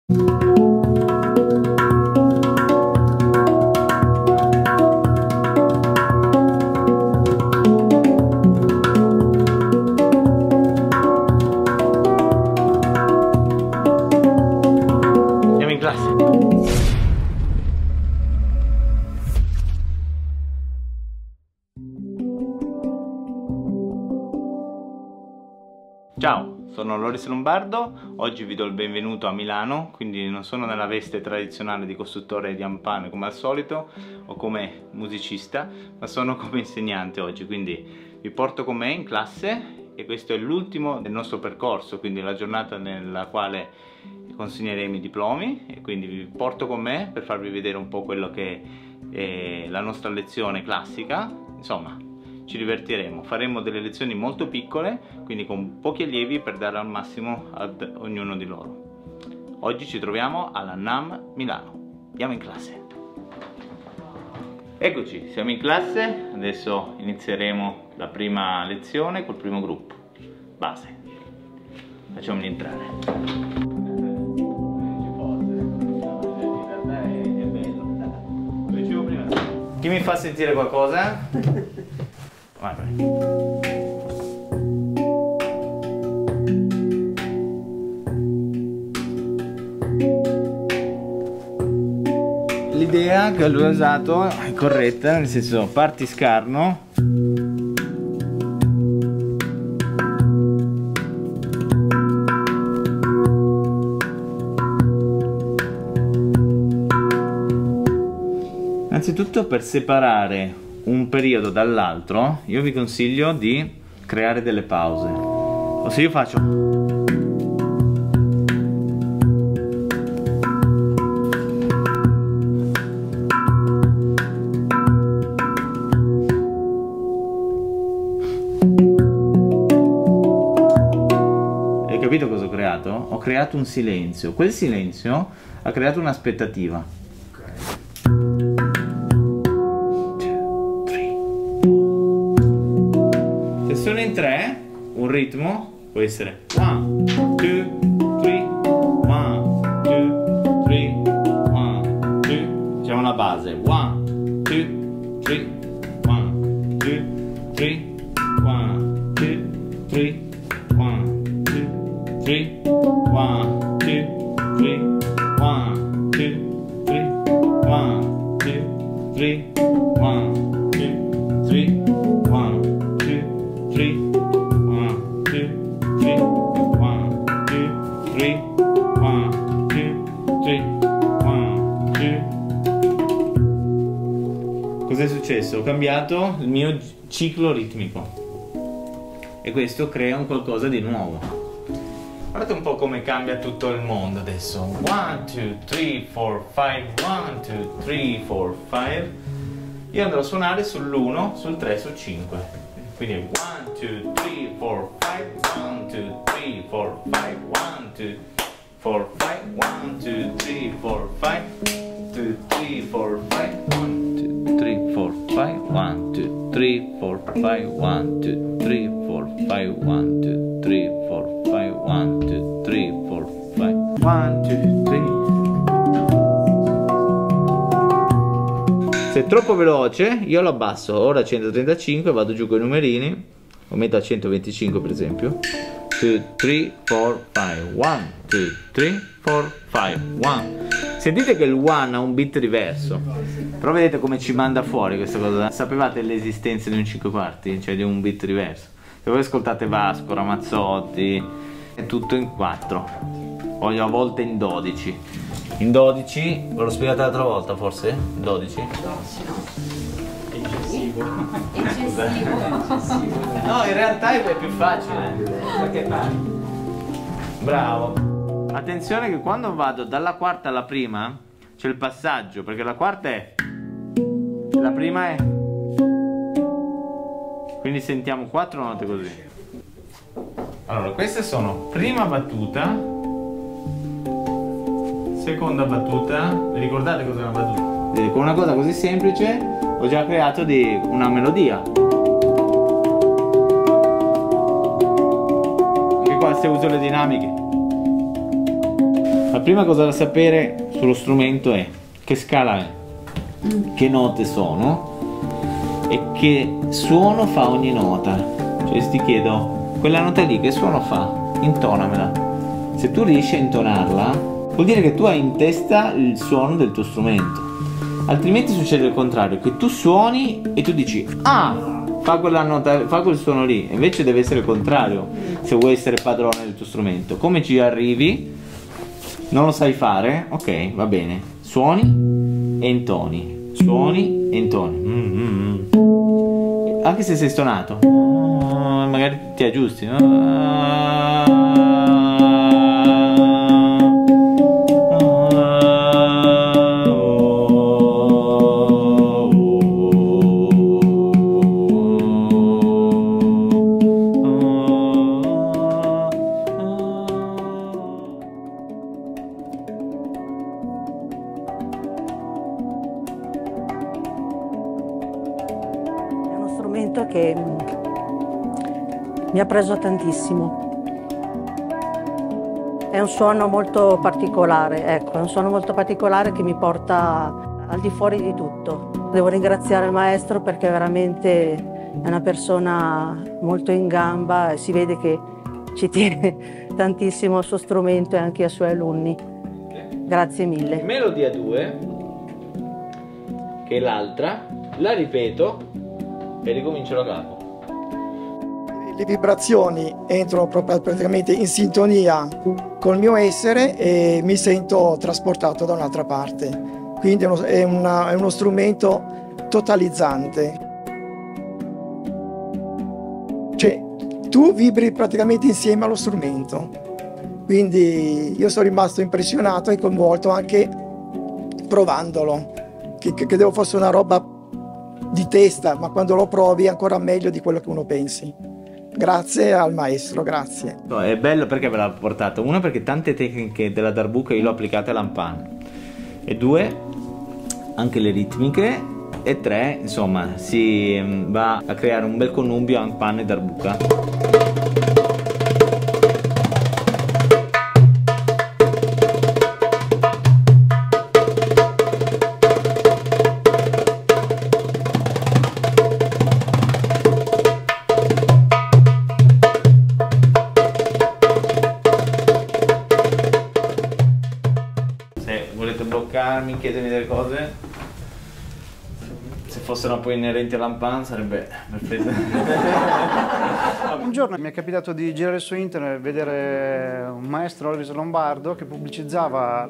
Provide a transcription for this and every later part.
Andiamo in classe. Ciao, sono Loris Lombardo, oggi vi do il benvenuto a Milano, quindi non sono nella veste tradizionale di costruttore di ampane come al solito o come musicista, ma sono come insegnante oggi, quindi vi porto con me in classe e questo è l'ultimo del nostro percorso, quindi la giornata nella quale consegneremo i diplomi e quindi vi porto con me per farvi vedere un po' quello che è la nostra lezione classica, insomma. Ci divertiremo, faremo delle lezioni molto piccole, quindi con pochi allievi per dare al massimo ad ognuno di loro. Oggi ci troviamo alla NAM Milano. Andiamo in classe. Eccoci, siamo in classe, adesso inizieremo la prima lezione col primo gruppo. Base. Facciamoli entrare. Chi mi fa sentire qualcosa? Guarda. L'idea che lui ha usato è corretta, nel senso parti scarno, innanzitutto per separare un periodo dall'altro io vi consiglio di creare delle pause, o se io faccio hai capito cosa ho creato? Ho creato un silenzio, quel silenzio ha creato un'aspettativa. Sono in tre, un ritmo può essere 1, 2, 3, 1, 2, 3, 1, 2, facciamo una base 1, 2, 3, 1, 2, 3, 1, 2, 3, 1, 2, 3, 1, 2, 3, 1, 2, 3, 1, 2, 3, 1, 2, 3, 1. 3, 1, 2, 3, 1, 2, 3, 1, 2, 3, 1, 2. Cos'è successo? Ho cambiato il mio ciclo ritmico e questo crea un qualcosa di nuovo. Guardate un po' come cambia tutto il mondo adesso. 1, 2, 3, 4, 5, 1, 2, 3, 4, 5. Io andrò a suonare sull'1, sul 3, sul 5. Quindi 1, 2, 3, 4, 5, 1, 2, 3, 4, 5, 1, 2, 4, 5, 1, 2, 3, 4, 5, 2, 3, 4, 5, 1, 2, 3, 4, 5, 1, 2, 3, 4, 5, 1, 2, 3, 4, 5, 1, 2, 3, 4, 5, 1, 2, 3, 4, 5, 1, 2, 3. Se è troppo veloce io lo abbasso, ora a 135, vado giù con i numerini, lo metto a 125 per esempio. 2, 3, 4, 5, 1, 2, 3, 4, 5, 1. Sentite che il 1 ha un beat diverso, però vedete come ci manda fuori questa cosa. Sapevate l'esistenza di un 5 quarti, cioè di un beat diverso? Se voi ascoltate Vasco, Ramazzotti, è tutto in 4, o a volte in 12. In 12, ve l'ho spiegata l'altra volta forse? In 12? No, sì, no. È eccessivo. Eccessivo. No, in realtà è più facile. Perché fai? Bravo. Attenzione che quando vado dalla quarta alla prima c'è il passaggio, perché la quarta è, la prima è, quindi sentiamo 4 note così. Allora, queste sono prima battuta, seconda battuta. Vi ricordate cos'è una battuta? Con una cosa così semplice ho già creato una melodia. Anche qua se uso le dinamiche. La prima cosa da sapere sullo strumento è che scala è, che note sono e che suono fa ogni nota. Cioè se ti chiedo quella nota lì che suono fa, intonamela. Se tu riesci a intonarla vuol dire che tu hai in testa il suono del tuo strumento, altrimenti succede il contrario, che tu suoni e tu dici ah, fa quella nota, fa quel suono lì. Invece deve essere il contrario se vuoi essere padrone del tuo strumento. Come ci arrivi? Non lo sai fare? Ok, va bene. Suoni e intoni. Suoni e intoni. Anche se sei stonato. Magari ti aggiusti. Che mi ha preso tantissimo. È un suono molto particolare, ecco, è un suono molto particolare che mi porta al di fuori di tutto. Devo ringraziare il maestro perché veramente è una persona molto in gamba e si vede che ci tiene tantissimo al suo strumento e anche ai suoi alunni. Grazie mille. Melodia 2, che è l'altra, la ripeto e ricomincio da capo. Le vibrazioni entrano praticamente in sintonia col mio essere e mi sento trasportato da un'altra parte. Quindi è uno strumento totalizzante. Cioè, tu vibri praticamente insieme allo strumento. Quindi io sono rimasto impressionato e coinvolto anche provandolo. Che credevo fosse una roba di testa, ma quando lo provi è ancora meglio di quello che uno pensi. Grazie al maestro, grazie. No, è bello perché ve l'ha portato. Uno, perché tante tecniche della darbuka io le ho applicate all'ampan. E due, anche le ritmiche. E tre, insomma, si va a creare un bel connubio ampan e darbuka. Bloccarmi, chiedermi delle cose, se fossero poi inerenti all'ampan sarebbe perfetto. Un giorno mi è capitato di girare su internet e vedere un maestro, Elvis Lombardo, che pubblicizzava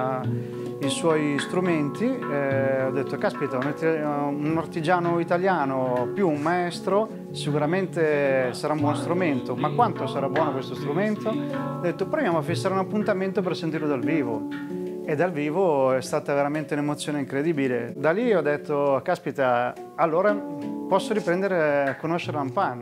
i suoi strumenti. Ho detto, caspita, un artigiano italiano più un maestro sicuramente sarà un buon strumento, ma quanto sarà buono questo strumento? Ho detto, proviamo a fissare un appuntamento per sentirlo dal vivo. E dal vivo è stata veramente un'emozione incredibile. Da lì ho detto, caspita, allora posso riprendere a conoscere l'ampan.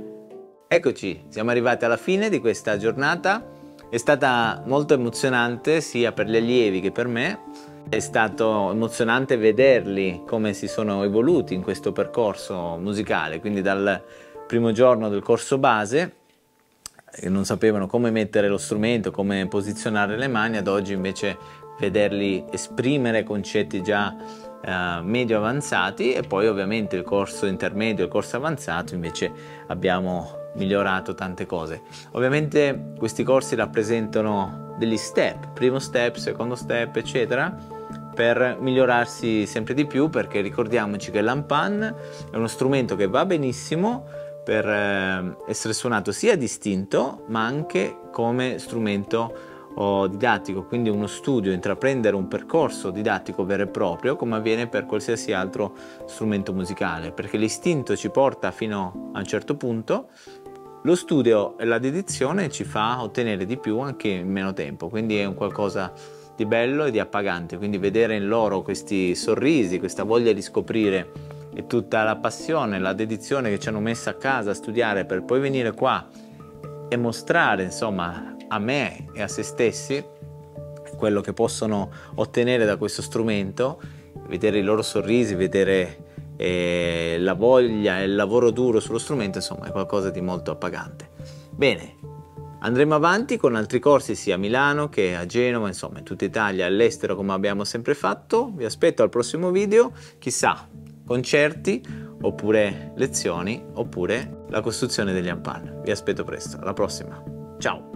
Eccoci, siamo arrivati alla fine di questa giornata. È stata molto emozionante sia per gli allievi che per me. È stato emozionante vederli come si sono evoluti in questo percorso musicale, quindi dal primo giorno del corso base, che non sapevano come mettere lo strumento, come posizionare le mani, ad oggi invece vederli esprimere concetti già medio avanzati, e poi ovviamente il corso intermedio e il corso avanzato invece abbiamo migliorato tante cose. Ovviamente questi corsi rappresentano degli step, primo step, secondo step, eccetera, per migliorarsi sempre di più, perché ricordiamoci che l'ampan è uno strumento che va benissimo per essere suonato sia distinto ma anche come strumento didattico, quindi uno studio, intraprendere un percorso didattico vero e proprio come avviene per qualsiasi altro strumento musicale, perché l'istinto ci porta fino a un certo punto, lo studio e la dedizione ci fa ottenere di più anche in meno tempo, quindi è un qualcosa di bello e di appagante. Quindi vedere in loro questi sorrisi, questa voglia di scoprire e tutta la passione, la dedizione che ci hanno messo a casa a studiare per poi venire qua e mostrare, insomma, a me e a se stessi quello che possono ottenere da questo strumento, vedere i loro sorrisi, vedere la voglia e il lavoro duro sullo strumento, insomma è qualcosa di molto appagante. Bene, Andremo avanti con altri corsi sia a Milano che a Genova, insomma in tutta Italia, all'estero come abbiamo sempre fatto. Vi aspetto al prossimo video, chissà, concerti, oppure lezioni, oppure la costruzione degli AMPAN. Vi aspetto presto, alla prossima, ciao!